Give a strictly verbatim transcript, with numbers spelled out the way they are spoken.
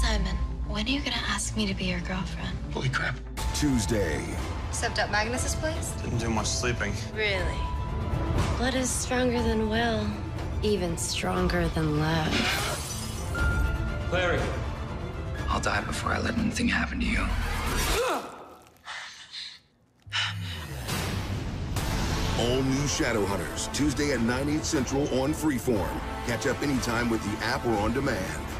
Simon, when are you gonna ask me to be your girlfriend? Holy crap. Tuesday. Except at Magnus's place? Didn't do much sleeping. Really? Blood is stronger than will, even stronger than love. Larry. I'll die before I let anything happen to you. All new Shadowhunters, Tuesday at nine, eight central on Freeform. Catch up anytime with the app or on demand.